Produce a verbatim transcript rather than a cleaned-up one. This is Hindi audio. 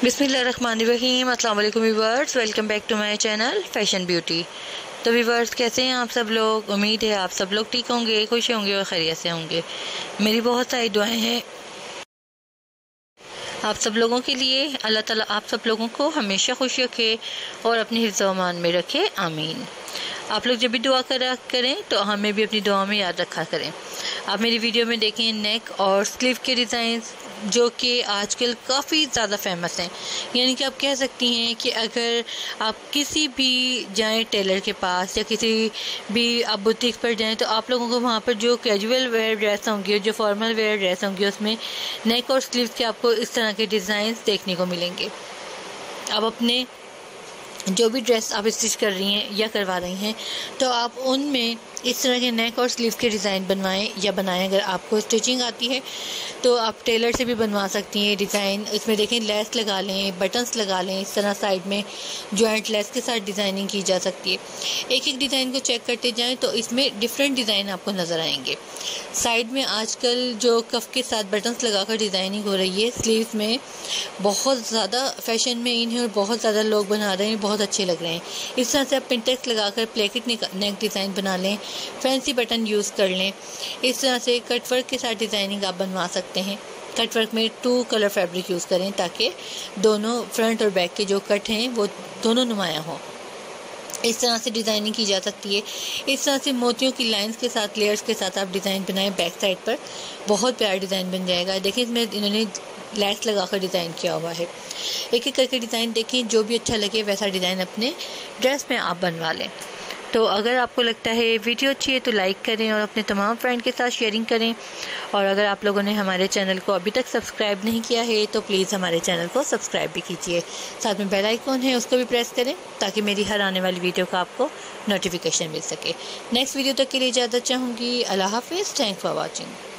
बिस्मिल्लाहिर्रहमानिर्रहीम। अस्सलाम वालेकुम viewers, welcome back to my channel fashion beauty. तो व्यूअर्स, कैसे हैं आप सब लोग? उम्मीद है आप सब लोग ठीक होंगे, खुश होंगे और खैरियत से होंगे। मेरी बहुत सारी दुआएं हैं आप सब लोगों के लिए। अल्लाह ताला आप सब लोगों को हमेशा खुश रखे और अपने हिफ्ज़ व अमान में रखे, आमीन। आप लोग जब भी दुआ करा करें तो हमें भी अपनी दुआ में याद रखा करें। आप मेरी वीडियो में देखें नेक और स्लीव के डिज़ाइन जो कि आजकल काफ़ी ज़्यादा फेमस हैं। यानी कि आप कह सकती हैं कि अगर आप किसी भी जाएं टेलर के पास या किसी भी आप बुटीक पर जाएं तो आप लोगों को वहाँ पर जो कैजुअल वेयर ड्रेस होंगी, जो फॉर्मल वेयर ड्रेस होंगी, उसमें नेक और स्लीव के आपको इस तरह के डिज़ाइन देखने को मिलेंगे। आप अपने जो भी ड्रेस आप स्टिच कर रही हैं या करवा रही हैं तो आप उनमें इस तरह के नेक और स्लीव के डिज़ाइन बनवाएं या बनाएं। अगर आपको स्टिचिंग आती है तो आप टेलर से भी बनवा सकती हैं डिज़ाइन। इसमें देखें लेस लगा लें, बटन्स लगा लें, इस तरह साइड में जॉइंट लेस के साथ डिज़ाइनिंग की जा सकती है। एक एक डिज़ाइन को चेक करते जाएं तो इसमें डिफरेंट डिज़ाइन आपको नज़र आएंगे। साइड में आजकल जो कफ के साथ बटन्स लगाकर डिज़ाइनिंग हो रही है, स्लीव में बहुत ज़्यादा फैशन में इन है और बहुत ज़्यादा लोग बना रहे हैं, बहुत अच्छे लग रहे हैं। इस तरह से आप पिंटेक्स लगाकर प्लेकेट नेक डिज़ाइन बना लें, फैंसी बटन यूज़ कर लें। इस तरह से कट वर्क के साथ डिज़ाइनिंग आप बनवा सकते हैं। कट वर्क में टू कलर फैब्रिक यूज़ करें ताकि दोनों फ्रंट और बैक के जो कट हैं वो दोनों नुमायाँ हों। इस तरह से डिज़ाइनिंग की जा सकती है। इस तरह से मोतियों की लाइंस के साथ, लेयर्स के साथ आप डिज़ाइन बनाएं बैक साइड पर, बहुत प्यारा डिज़ाइन बन जाएगा। देखिए इसमें इन्होंने लेस लगाकर डिज़ाइन किया हुआ है। एक एक करके डिज़ाइन देखें, जो भी अच्छा लगे वैसा डिज़ाइन अपने ड्रेस में आप बनवा लें। तो अगर आपको लगता है वीडियो अच्छी है तो लाइक करें और अपने तमाम फ्रेंड के साथ शेयरिंग करें। और अगर आप लोगों ने हमारे चैनल को अभी तक सब्सक्राइब नहीं किया है तो प्लीज़ हमारे चैनल को सब्सक्राइब भी कीजिए। साथ में बेल आइकॉन है उसको भी प्रेस करें ताकि मेरी हर आने वाली वीडियो का आपको नोटिफिकेशन मिल सके। नेक्स्ट वीडियो तक के लिए इजाज़त चाहूँगी। अल्लाह हाफिज़। Thanks for watching.